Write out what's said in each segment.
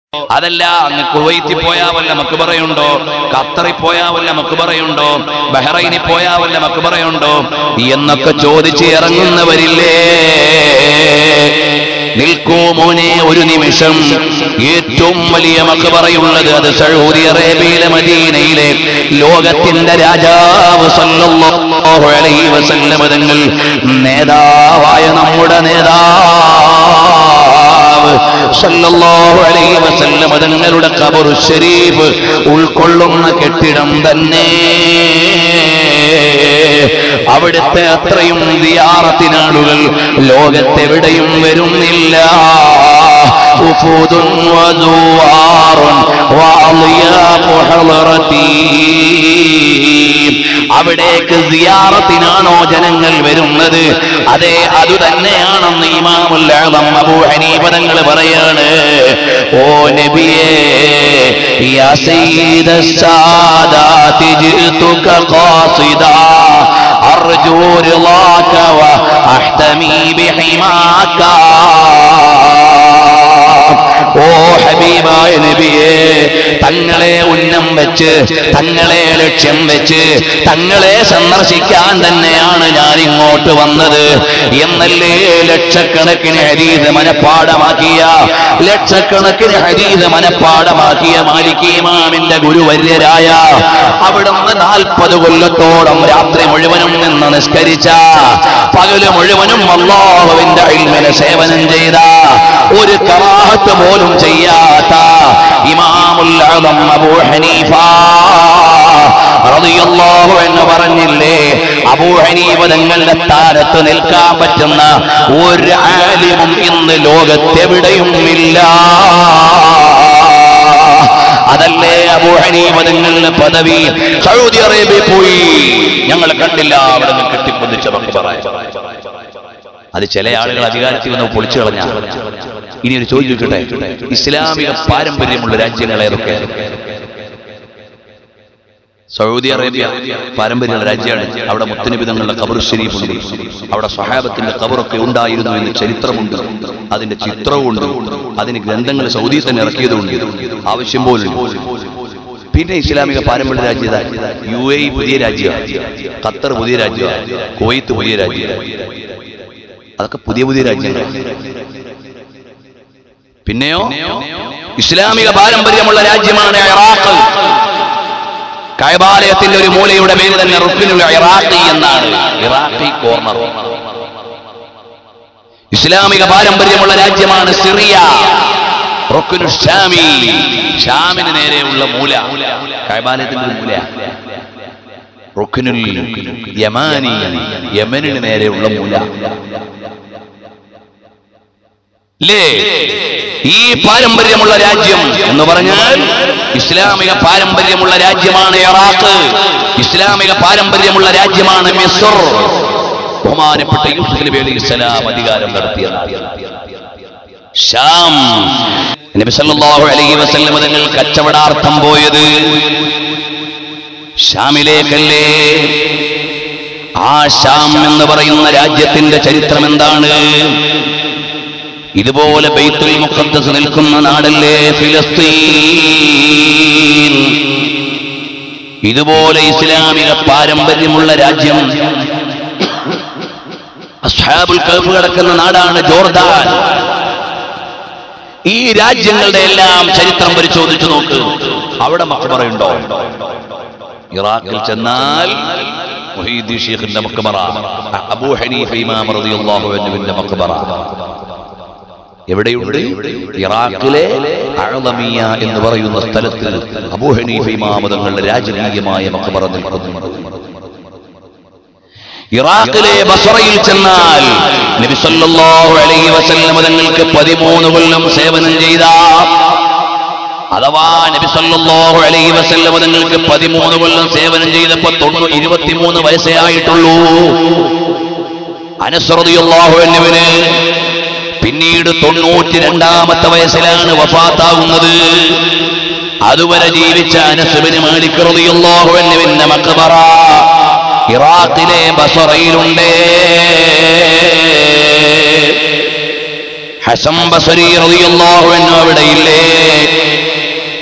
അതല്ല അങ്ങ് കുവൈത്തിൽ പോയാ വല്ല മക്ബറയുണ്ടോ, ഖത്തറിൽ പോയാ വല്ല മക്ബറയുണ്ടോ, ബഹ്റൈനിൽ പോയാ വല്ല മക്ബറയുണ്ടോ എന്നൊക്കെ ചോദിച്ച് ഇറങ്ങുന്നവരില്ലേ? നിൽക്കൂ മോനെ ഒരു നിമിഷം. ഏറ്റവും വലിയ മക്ബറയുള്ളത് അത് സൗദി അറേബ്യയിലെ മദീനയിലെ ലോകത്തിന്റെ രാജാവ് സല്ലല്ലാഹു അലൈഹി വസല്ലം തങ്ങൾ നേതാവായ നമ്മുടെ നേതാവ് സല്ലല്ലാഹു അലൈഹി വസല്ലം തങ്ങളുടെ ഖബർ ശരീഫ് ഉൾക്കൊള്ളുന്ന കെട്ടിടം തന്നെ. അവിടുത്തെ അത്രയും സിയാറത്തിനാളുകൾ ലോകത്തെവിടെയും വരുന്നില്ല. ഉഫൂദുൻ വദുവാറുൻ വഅളിയാഖു ഹളറതി. അവിടേക്ക് സിയാറത്തിനാണോ ജനങ്ങൾ വരുന്നത്? അതെ, അതുതന്നെയാണെന്ന് ഇമാമുൽ അഅ്ളം അബൂ ഹനീഫ തങ്ങൾ പറയാണ്. ഓ നബിയേ, യാ സയ്യിദസ് സാദാതി ജിതുക ഖാസിദാ അർജു റിളാക വ അഹ്തമി ബിഹിമാക. ഓ ഹബീബായ നബിയേ, തങ്ങളെ ഉന്നം വെച്ച്, തങ്ങളെ ലക്ഷ്യം വെച്ച്, തങ്ങളെ സന്ദർശിക്കാൻ തന്നെയാണ് ഞാൻ ഇങ്ങോട്ട് വന്നത് എന്നല്ലേ ലക്ഷക്കണക്കിന് ഹദീസ് മനഃപ്പാഠമാക്കിയ, ലക്ഷക്കണക്കിന് ഹദീസ് മനഃപ്പാഠമാക്കിയ മാലിക് ഇമാമിന്റെ ഗുരുവര്യരായ, അവിടുന്ന് 40 കൊല്ലത്തോളം രാത്രി മുഴുവനും നിന്ന് നിസ്കരിച്ച, പകല് മുഴുവനും അല്ലാഹുവിന്റെ ഇൽമിനെ സേവനം ചെയ്ത, ഒരു കറാഹത്ത് പോലും ചെയ്യാത്ത ഇമാമുൽ അഅ്ളം അബൂ ഹനീഫ റളിയല്ലാഹു അൻഹു പറഞ്ഞില്ലേ, അബൂ ഹനീഫ തങ്ങളുടെ സ്ഥാനത്ത് നിൽക്കാൻ പറ്റുന്ന ഒരു ആലിമും ഇന്ന് ലോകത്തെവിടെയും ഇല്ല. അതല്ലേ അബൂ ഹനീഫ തങ്ങളുടെ പദവി. സൗദി അറേബ്യയിൽ പോയി ഞങ്ങൾ കണ്ടില്ല, അവിടെ നിന്ന് കെട്ടിപ്പൊന്തിച്ച മക്ബറ. അത് ചില ആളുകൾ അധികാരത്തിൽ നിന്ന് പൊളിച്ചു കളഞ്ഞ. ഇനി ഒരു ചോദ്യം ചോദിക്കട്ടെ, ഇസ്ലാമിക പാരമ്പര്യമുള്ള രാജ്യങ്ങൾ ഏതൊക്കെ? സൗദി അറേബ്യ പാരമ്പര്യമുള്ള രാജ്യമാണ്. അവിടെ മുത്തുനബി തങ്ങളുടെ ഖബർ ശരീഫുണ്ട്, അവിടെ സ്വഹാബത്തിന്റെ ഖബറൊക്കെ ഉണ്ടായിരുന്നു എന്ന് ചരിത്രമുണ്ട്, അതിന്റെ ചിത്രവുമുണ്ട്, അതിന് ഗ്രന്ഥങ്ങൾ സൗദി തന്നെ ഇറക്കിയതുണ്ട്, ആവശ്യം പോലും. പിന്നെ ഇസ്ലാമിക പാരമ്പര്യ രാജ്യത UAE പുതിയ രാജ്യമാണ്, ഖത്തർ പുതിയ രാജ്യമാണ്, കുവൈത്ത് പുതിയ രാജ്യമാണ്. അതൊക്കെ പുതിയ പുതിയ രാജ്യങ്ങൾ. പിന്നെയോ ഇസ്ലാമിക പാരമ്പര്യമുള്ള രാജ്യമാണ് ഇറാഖ്. കഅബാലയത്തിന്റെ ഒരു മൂലയുടെ പേര് തന്നെ റുക്നുൽ ഇറാഖി എന്നാണ്, ഇറാഖി കോർണർ. ഇസ്ലാമിക പാരമ്പര്യമുള്ള രാജ്യമാണ് സിറിയ, റുക്നുൽ ഷാമി, ഷാമിന് നേരെയുള്ള മൂല, കഅബാലയത്തിന്റെ ഒരു മൂല. റുക്നുൽ യമാനി, യമനിന് നേരെയുള്ള മൂല. ഈ പാരമ്പര്യമുള്ള രാജ്യം എന്ന് പറഞ്ഞാൽ ഇസ്ലാമിക പാരമ്പര്യമുള്ള രാജ്യമാണ് ഇറാഖ്, ഇസ്ലാമിക പാരമ്പര്യമുള്ള രാജ്യമാണ് മിസ്ർ. ബഹുമാനപ്പെട്ട യൂസുഫ് നബി അലൈഹിസ്സലാം അധികാരം നടത്തിയ ഷാം. നബി സല്ലല്ലാഹു അലൈഹി വസല്ലം തങ്ങൾ കച്ചവടാർത്ഥം പോയത് ഷാമിലേക്കല്ലേ? ആ ഷാം എന്ന് പറയുന്ന രാജ്യത്തിന്റെ ചരിത്രം എന്താണ്? ഇതുപോലെ ബൈത്തുൽ മുഖദ്ദസ് നിൽക്കുന്ന നാടല്ലേ ഫിലിസ്തീൻ. ഇതുപോലെ ഇസ്ലാമിക പാരമ്പര്യമുള്ള രാജ്യം അസ്ഹാബുൽ കഹ്ഫ് കിടക്കുന്ന നാടാണ് ജോർദാൻ. ഈ രാജ്യങ്ങളുടെ എല്ലാം ചരിത്രം പരിശോധിച്ചു നോക്ക്, അവിടെ മഖ്ബറയുണ്ടോ? ഇറാഖിൽ ചെന്നാൽ മുഹീദ്ദീൻ ശൈഖിന്റെ മഖ്ബറ, അബൂ ഹനീഫ ഇമാം റളിയല്ലാഹു അൻഹുവിന്റെ മഖ്ബറ എവിടെയുണ്ട്? ഇറാഖിലെ അഅ്ലമിയ എന്ന് പറയുന്ന സ്ഥലത്ത് അബൂ ഹനീഫ ഇമാം തങ്ങളുടെ രാജകീയമായ മഖ്ബറ നിൽക്കുന്നുണ്ട്. ഇറാഖിലെ ബസ്റയിൽ ചെന്നാൽ നബി സല്ലല്ലാഹു അലൈഹി വസല്ലം തങ്ങൾക്ക് 13 കൊല്ലം സേവനം ചെയ്ത, അഥവാ നബി സല്ലല്ലാഹു അലൈഹി വസല്ലം തങ്ങൾക്ക് 13 കൊല്ലം സേവനം ചെയ്തപ്പോൾ 23 വയസ്സേ ആയിട്ടുള്ളൂ. അനസ് റളിയല്ലാഹു അൻഹുവിന് പിന്നീട് 92ാമത്തെ വയസ്സിലാണ് വഫാത്താകുന്നത്. അതുവരെ ജീവിച്ച അനസ് ഇബ്നു മാലിക് റളിയല്ലാഹു അൻഹുവിന്റെ മഖ്ബറ ഇറാഖിലെ ബസ്റയിലുണ്ട്. ഹസൻ ബസ്രി റളിയല്ലാഹു അൻഹു അവിടെയില്ലേ?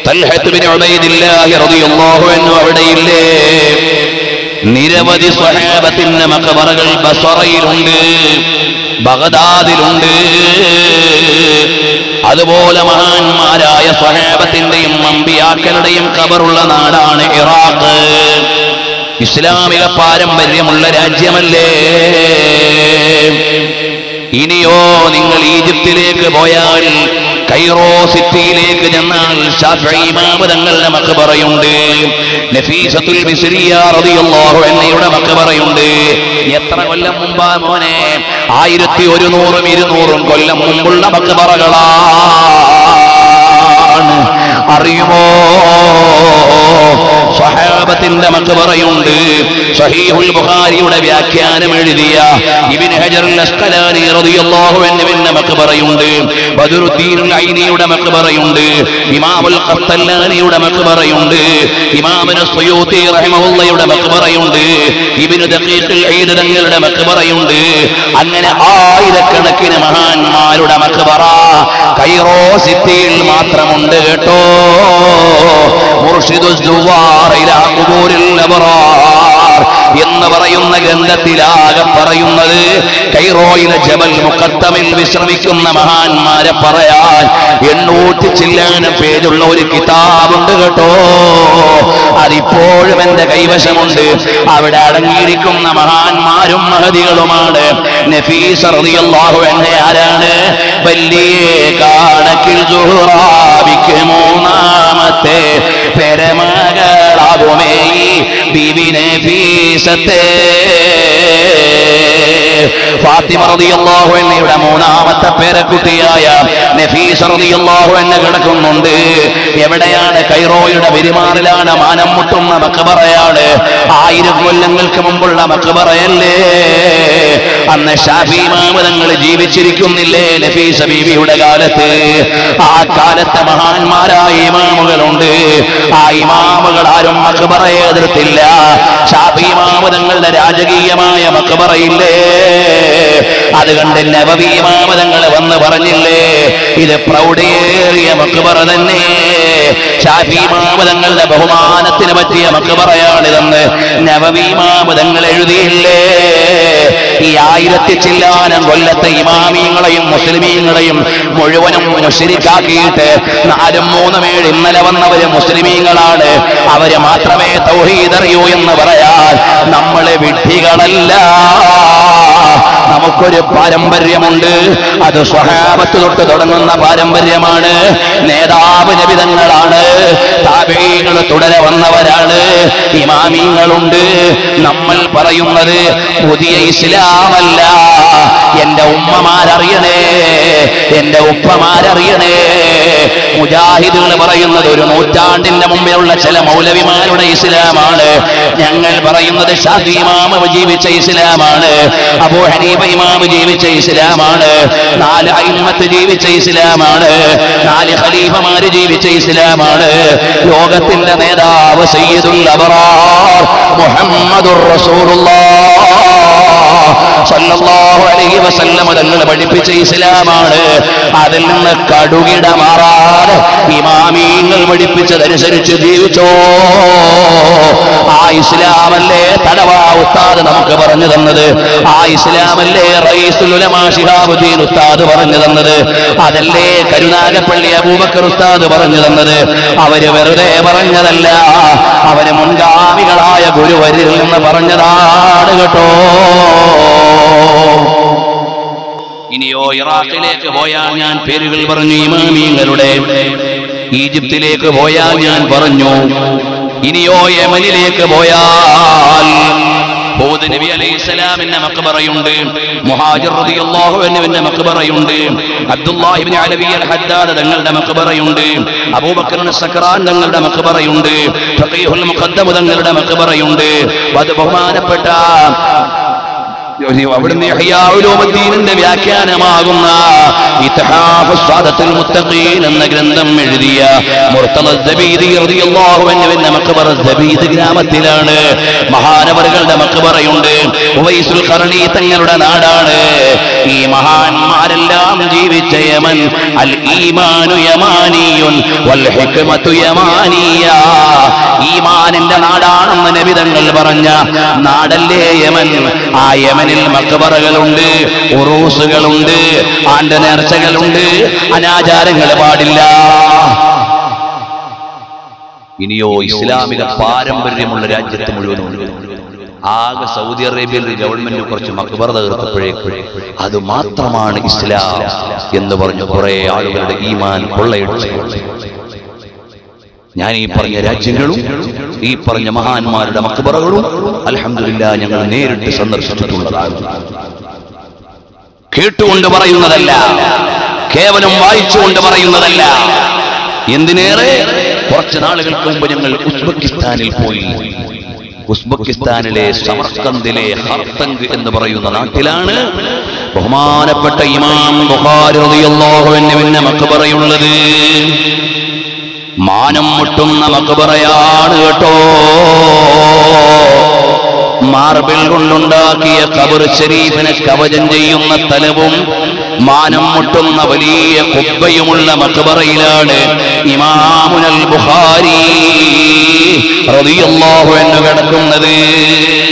തൽഹത്ത് ബിൻ ഉബൈദില്ലാഹി റളിയല്ലാഹു അൻഹു അവിടെയില്ലേ? നിരവധി സ്വഹാബത്തിന്റെ മഖബറകൾ ബസറയിലുണ്ട്, ബഗ്ദാദിലുണ്ട്. അതുപോലെ മഹാന്മാരായ സ്വഹാബത്തിന്റെയും അമ്പിയാക്കളുടെയും ഖബറുള്ള നാടാണ് ഇറാഖ്. ഇസ്ലാമിക പാരമ്പര്യമുള്ള രാജ്യമല്ലേ? ഇനിയോ നിങ്ങൾ ഈജിപ്തിലേക്ക് പോയാൽ, കൈറോ സിറ്റിയിലേക്ക് ചെന്നാൽ ശാഫിഈ ഇമാം തങ്ങളുടെ മഖബറയുണ്ട്. നഫീസത്തുൽ മിസ്രിയ റളിയല്ലാഹു അൻഹയുടെ മഖബറയുണ്ട്. എത്ര കൊല്ലം മുമ്പാ മോനെ? 1100 200 കൊല്ലം മുമ്പുള്ള മഖബറകളാണ്. അറിയുമോ? സ്വഹാബത്തിന്റെ മഖബറയുണ്ട്. സഹീഹുൽ ബുഖാരിയുടെ വ്യാഖ്യാനം എഴുതിയ ഇബ്നു ഹജർ അൽ അസ്ഖലാനി റളിയല്ലാഹു അൻഹുവിന്റെ മഖബറയുണ്ട്. ബദറുദ്ദീൻ അൽ ഐനിയുടെ മഖബറയുണ്ട്. ഇമാമുൽ ഖത്തലാനിയുടെ മഖബറയുണ്ട്. ഇമാമുൽ സുയൂത്തി റഹിമഹുള്ളയുടെ മഖബറയുണ്ട്. ഇബ്നു ദഖീഖ് അൽ ഈദ് തങ്ങളുടെ മഖബറയുണ്ട്. അങ്ങനെ ആയിരക്കണക്കിന് മഹാന്മാരുടെ മഖബറ കൈറോ സിറ്റിയിൽ മാത്രമുണ്ട് കേട്ടോ. മുർഷിദുസ് ദുവാർ ഇലാ ഖുബൂരിൽ അബ്റാർ എന്ന് പറയുന്ന ഗ്രന്ഥത്തിലാകെ പറയുന്നത് കൈറോയിലെ ജബൽ മുഖദ്ദമിൽ വിശ്രമിക്കുന്ന മഹാന്മാരെ പറയാൻ 800 ചില്ലാനം പേജുള്ള ഒരു കിതാബുണ്ട് കേട്ടോ. അതിപ്പോഴും എന്റെ കൈവശമുണ്ട്. അവിടെ അടങ്ങിയിരിക്കുന്ന മഹാന്മാരും മഹദികളുമാണ്. നഫീസ റളിയല്ലാഹു അൻഹ ആരാണ്? വലിയ കണക്കിൽ സുഹ്റാബിക്ക് മൂന്നാമത്തെ പെരമകളാകുമേ ബീവി നഫീസത്തെ. ഫാത്തിമ റളിയല്ലാഹു അൻഹയുടെ മൂന്നാമത്തെ പേരക്കുട്ടിയായ നഫീസ റളിയല്ലാഹു അൻഹ കിടക്കുന്നുണ്ട്. എവിടെയാണ്? കൈറോയുടെ പെരുമാറിലാണ്. മാനം മുട്ടുന്ന മഖബറയാണ്. 1000 കൊല്ലങ്ങൾക്ക് മുമ്പുള്ള മഖബറയല്ലേ? അന്ന് ശാഫിഈ ഇമാം തങ്ങൾ ജീവിച്ചിരിക്കുന്നില്ലേ നഫീസ ബീവിയുടെ കാലത്ത്? ആ കാലത്തെ മഹാന്മാരായ ഇമാമുകളുണ്ട്. ആ ഇമാമുകൾ ആരും മഖബറയെ എതിർത്തില്ല. ശാഫിഈ ഇമാം തങ്ങളുടെ രാജകീയമായ മഖബറയില്ലേ? അതുകൊണ്ട് നബവി ഇമാം തങ്ങൾ വന്ന് പറഞ്ഞില്ലേ, ഇത് പ്രൗഢിയേറിയ മഖബറ തന്നെ, ശാഫിഈ ഇമാം തങ്ങളുടെ ബഹുമാനത്തിന് പറ്റിയ മഖബറയാണിതെന്ന് നബവി ഇമാം തങ്ങൾ എഴുതിയില്ലേ? ഈ 1000 ചില്ലാനം കൊല്ലത്തെ ഇമാമീങ്ങളെയും മുസ്ലിമീങ്ങളെയും മുഴുവനും മുശ്രിക്കാക്കിയിട്ട് 4-3 ഇന്നലെ വന്നവര് മുസ്ലിമീങ്ങളാണ്, അവര് മാത്രമേ തൗഹീദ് അറിയൂ എന്ന് പറയാൻ നമ്മളെ വിഡ്ഢികളല്ല. നമുക്കൊരു പാരമ്പര്യമുണ്ട്. അത് സ്വഹാബത്ത് തൊട്ട് തുടങ്ങുന്ന പാരമ്പര്യമാണ്. നേതാവ് നബി തങ്ങളാണ്. താബഈകൾ തുടരെ വന്നവരാണ്. ഇമാമീങ്ങളുണ്ട്. നമ്മൾ പറയുന്നത് പുതിയ ഇസ്ലാമല്ല. എന്റെ ഉമ്മമാരറിയണേ, എന്റെ ഉപ്പമാരറിയണേ. മുജാഹിദുകൾ പറയുന്നത് ഒരു നൂറ്റാണ്ടിന്റെ മുമ്പിലുള്ള ചില മൗലവിമാരുടെ ഇസ്ലാമാണ്. ഞങ്ങൾ പറയുന്നത് ഷാഫി ഇമാം ജീവിച്ച ഇസ്ലാമാണ്. അബൂ ഹനീഫ ഇമാം ജീവിച്ച ഇസ്ലാമാണ്. 4 അയിമ്മത്ത് ജീവിച്ച ഇസ്ലാമാണ്. 4 ഖലീഫമാര് ജീവിച്ച ഇസ്ലാമാണ്. ലോകത്തിന്റെ നേതാവ് സയ്യിദുൽ അബ്റാർ മുഹമ്മദുർ റസൂലുള്ളാഹ് സല്ലല്ലാഹു അലൈഹി വസല്ലം തങ്ങൾ പഠിപ്പിച്ച ഇസ്ലാമാണ്. അതിൽ നിന്ന് കടുകിട മാറാതെ ഇമാമീങ്ങൾ പഠിപ്പിച്ചതനുസരിച്ച് ജീവിച്ചോ. ആ ഇസ്ലാമല്ലേ തടവാ ഉസ്താദ് നമുക്ക് പറഞ്ഞു തന്നത്? ആ ഇസ്ലാമല്ലേ റഈസുൽ ഉലമാ ശിഹാബുദ്ദീൻ ഉസ്താദ് പറഞ്ഞു തന്നത്? അതല്ലേ കരുനാഗപ്പള്ളി അബൂബക്കർ ഉസ്താദ് പറഞ്ഞു തന്നത്? അവര് വെറുതെ പറഞ്ഞതല്ല, അവര് മുൻഗാമികളായ ഗുരുവരിൽ നിന്ന് പറഞ്ഞതാണ് കേട്ടോ. ഇനിയോ ഇറാഖിലേക്ക് പോയാൽ ഞാൻ പേരുകൾ പറഞ്ഞു ഇമാമീങ്ങളുടെ. ഈജിപ്തിലേക്ക് പോയാൽ ഞാൻ പറഞ്ഞു. ഇനിയോ യമനിലേക്ക് പോയാൽ ഹൂദ് നബി അലൈഹിസ്സലാമിന്റെ മഖബറയുണ്ട്. മുഹാജിർ റളിയല്ലാഹു അൻഹുവിന്റെ മഖബറയുണ്ട്. അബ്ദുല്ലാഹി ഇബ്നു അലവി അൽ ഹദ്ദാദ് തങ്ങളുടെ മഖബറയുണ്ട്. അബൂബക്കർ സക്രാൻ തങ്ങളുടെ മഖബറയുണ്ട്. ഫഖീഹുൽ മുഖദ്ദം തങ്ങളുടെ മഖബറയുണ്ട്. ബഹുമാനപ്പെട്ട അവിടുന്ന് ഇഹ്യാ ഉലൂമുദ്ദീനിന്റെ വ്യാഖ്യാനമാകുന്ന ഇത്ഹാഫുസ് സാദത്തുൽ മുത്തഖീൻ എന്ന ഗ്രന്ഥം എഴുതിയ മുർത്തദ സബീദി റളിയല്ലാഹു അൻഹുവിന്റെ മഖ്ബറ സബീദ് ഗ്രാമത്തിലാണ്. മഹാനവറുകളുടെ മഖ്ബറയുണ്ട്. ഉവൈസുൽ ഖർണി തങ്ങളുടെ നാടാണ്. ഈ മഹാന്മാരെല്ലാം ജീവിച്ച യമൻ. അൽ ഈമാനു യമാനിയുൻ വൽ ഹിക്മതു യമാനിയ. ഈമാനിന്റെ നാടാണെന്ന് നബി തങ്ങൾ പറഞ്ഞ നാടല്ലേ യമൻ. ആ യമനിൽ മഖ്ബറകളുണ്ട്, ഉറൂസുകളുണ്ട്, ആണ്ട് നേർച്ചകളുണ്ട്, അനാചാരങ്ങൾ പാടില്ല. ഇനിയോ ഇസ്ലാമിക പാരമ്പര്യമുള്ള രാജ്യത്ത് മുഴുവനുണ്ട്. ആകെ സൗദി അറേബ്യയിൽ ഗവൺമെന്റ് കുറച്ച് മഖ്ബറ തീർത്തപ്പോഴേക്കും അത് മാത്രമാണ് ഇസ്ലാം എന്ന് പറഞ്ഞു കുറെ ആളുകളുടെ ഈമാൻ കൊള്ളയടിച്ചു. ഞാൻ ഈ പറഞ്ഞ രാജ്യങ്ങളും ഈ പറഞ്ഞ മഹാന്മാരുടെ മഖ്ബറകളും അൽഹംദുലില്ലാ ഞങ്ങൾ നേരിട്ട് സന്ദർശിച്ചിട്ടുള്ളതാണ്. കേട്ടുകൊണ്ട് പറയുന്നതല്ല, കേവലം വായിച്ചുകൊണ്ട് പറയുന്നതല്ല. എന്തിനേറെ കുറച്ച് നാളുകൾക്ക് മുമ്പ് ഞങ്ങൾ ഉസ്ബെക്കിസ്ഥാനിൽ പോയി. ഉസ്ബെക്കിസ്ഥാനിലെ സമർക്കന്ദിലെ ഹർതങ്ക് എന്ന് പറയുന്ന നാട്ടിലാണ് ബഹുമാനപ്പെട്ട ഇമാം ബുഖാരി റളിയല്ലാഹു അൻഹുവിന്റെ മഖ്ബറയുള്ളത്. മാനം മുട്ടുന്ന മഖ്ബറയാണ് കേട്ടോ. മാർബിൾ കൊണ്ടുണ്ടാക്കിയ ഖബർ ശരീഫിനെ കവചം ചെയ്യുന്ന തലവും മാനം മുട്ടുന്ന വലിയ ഖുബ്ബയുമുള്ള മഖ്ബറയിലാണ് ഇമാമുൽ ബുഖാരി റളിയല്ലാഹു അൻഹു കിടക്കുന്നത്.